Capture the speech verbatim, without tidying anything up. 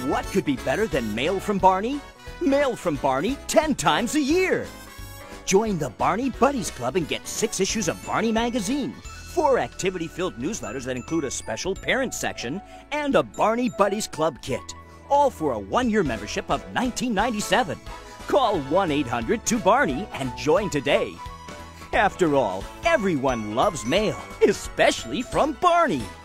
What could be better than mail from Barney? Mail from Barney ten times a year. Join the Barney Buddies Club and get six issues of Barney magazine, four activity-filled newsletters that include a special parent section, and a Barney Buddies Club kit, all for a one-year membership of nineteen ninety-seven dollars. Call one eight hundred two Barney and join today. After all, everyone loves mail, especially from Barney.